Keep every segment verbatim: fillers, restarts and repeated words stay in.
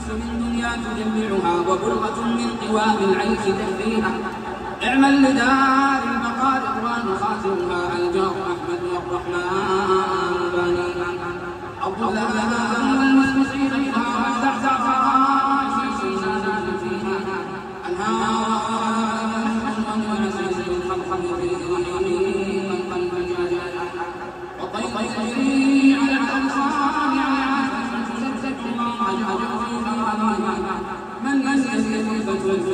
من دنيا تجمعها وبلغة من قوام العيش تهديها. اعمل لدار البقاء رضوان خاتمها الجار أحمد والرحمن بنيها. الظلام والمسلمين فيها واستحزع فراشي سيسان فيها أنهار ونسيس الخلق فيه قلب جاجا وطيب على الأنصار تزكزك الله من من يزيد فتوى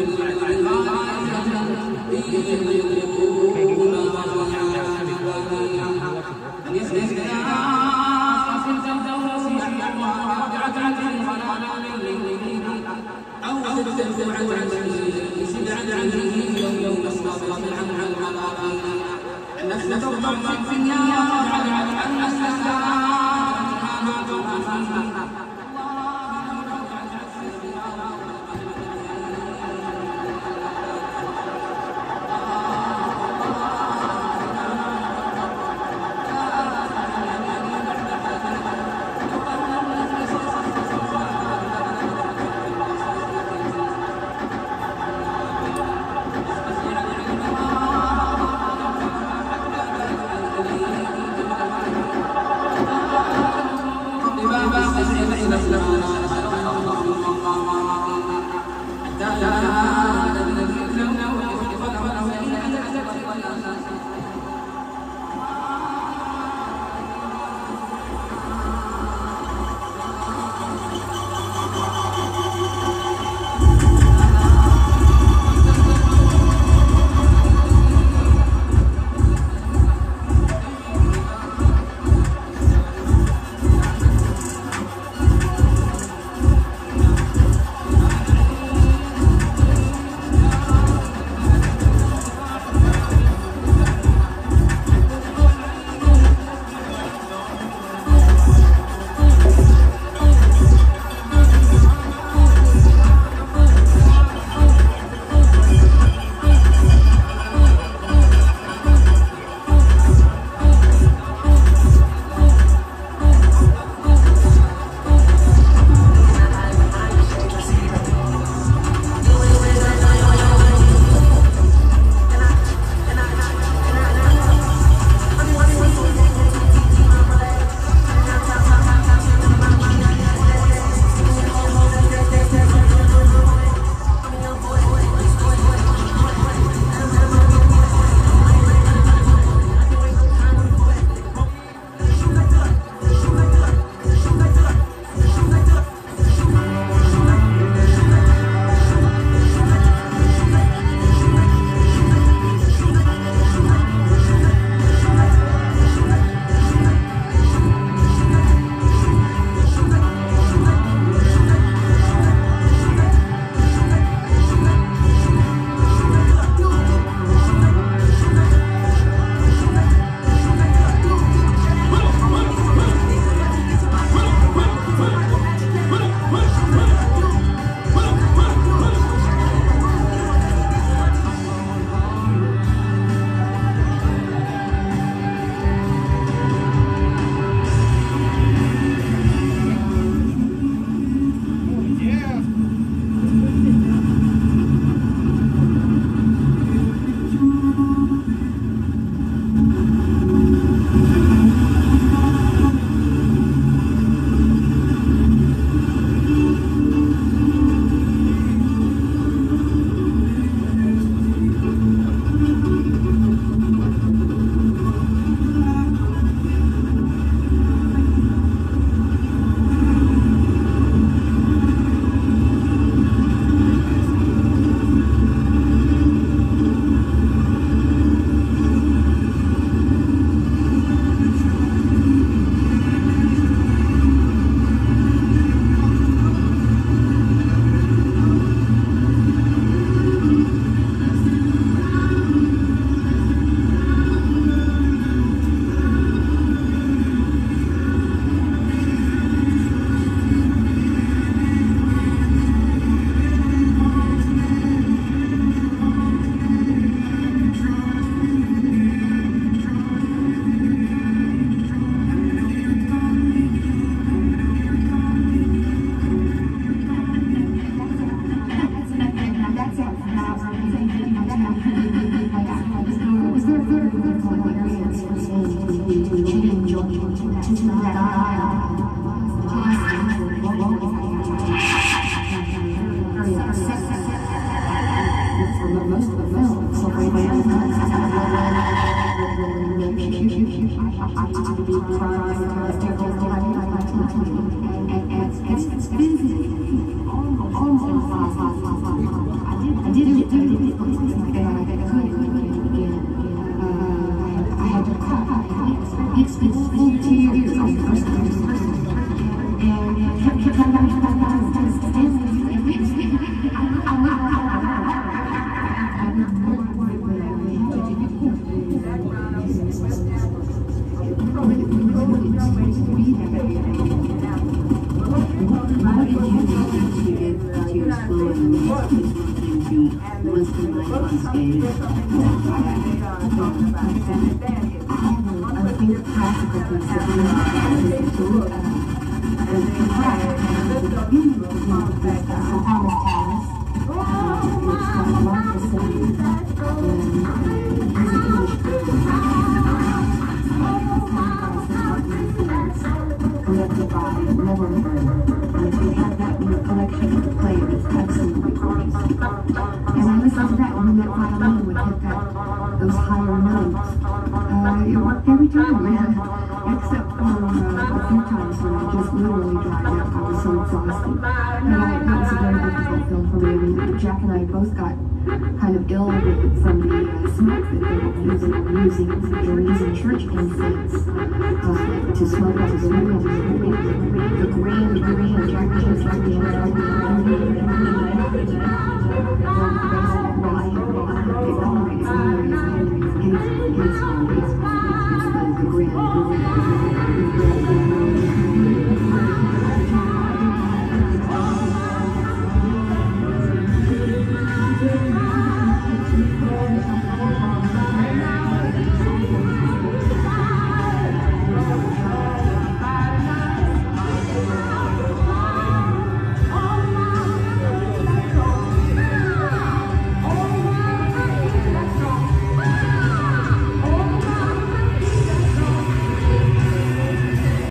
It's busy. Almost impossible. I did it. I did it. I couldn't. I had to cry. It's been full tears on the first time. And kept kept was the night on stage. I think practical piece of music to look at. And in fact, the beginning of the song is Thomas Thomas. It's got Martha singing, and he's an English collected by Nevermore. And if you have that in your collection to play, it's absolutely gorgeous. And I listened to that when that violin would hit that, those higher notes. Uh, it worked every time, man. Except for uh, a few times when I just literally dried out. I was so exhausted. And I, that was a very difficult film for me. I mean, Jack and I both got kind of ill from the uh, smoke that they were using. using. They were using church incense uh, to smoke up the room. The green, green, Jack was just like the